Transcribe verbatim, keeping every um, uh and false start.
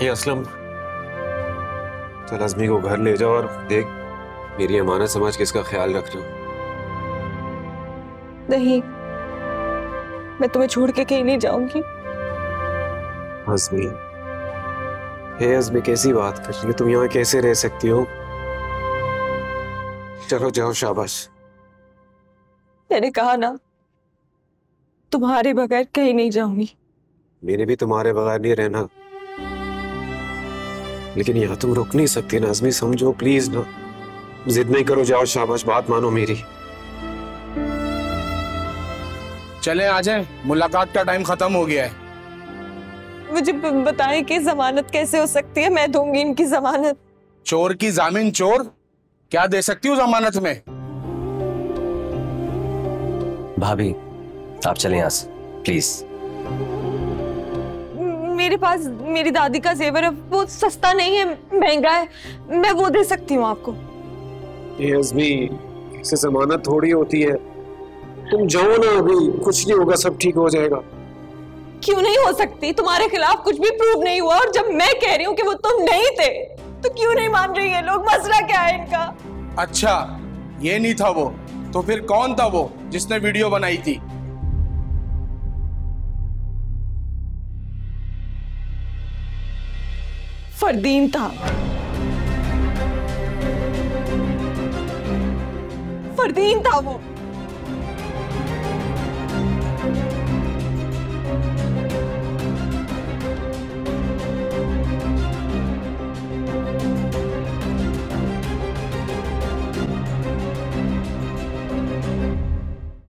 ये असलम, चल अज़मी को घर ले जाओ और देख मेरी अमानत समझ के इसका ख्याल रख रहा हूं। नहीं, मैं तुम्हें छोड़ के कहीं नहीं जाऊंगी। अज़मी, हे अज़मी, कैसी बात कर रही हो तुम? यहाँ कैसे रह सकती हो? चलो जाओ, शाबाश। मैंने कहा ना, तुम्हारे बगैर कहीं नहीं जाऊंगी। मैंने भी तुम्हारे बगैर नहीं रहना, लेकिन यहाँ तुम रुक नहीं सकती ना अज़मी, समझो प्लीज ना, जिद नहीं करो, जाओ शाबाश, बात मानो मेरी। चलें आ जाएं, मुलाकात का टाइम खत्म हो गया है। मुझे बताएं कि जमानत कैसे हो सकती है? मैं दूंगी इनकी जमानत। चोर की जामीन चोर, क्या दे सकती हूँ जमानत में? भाभी आप चलें यहाँ से प्लीज। मेरे पास मेरी दादी का जेवर है, वो सस्ता नहीं है, महंगा है, मैं वो दे सकती हूँ आपको। ये अज़मी, इससे जमानत थोड़ी होती है, तुम जाओ ना, अभी कुछ नहीं होगा, सब ठीक हो जाएगा। क्यों नहीं हो सकती? तुम्हारे खिलाफ कुछ भी प्रूव नहीं हुआ, और जब मैं कह रही हूँ कि वो तुम नहीं थे तो क्यों नहीं मान रही है लोग? मसला क्या है इनका? अच्छा, ये नहीं था वो, तो फिर कौन था वो जिसने वीडियो बनाई थी? फरदीन था। फरदीन था वो।